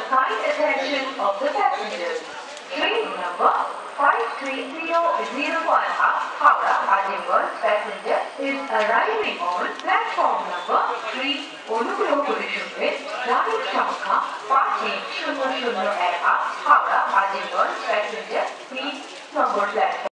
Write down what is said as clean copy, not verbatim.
kind attention of the passengers. Train number 53001 up Howrah Azimgad passenger is arriving on platform number 3. অনুগ্রহ করে শুনবেন গাড়ির সংখ্যা 5001 up Howrah Azimgad passenger 3 number platform.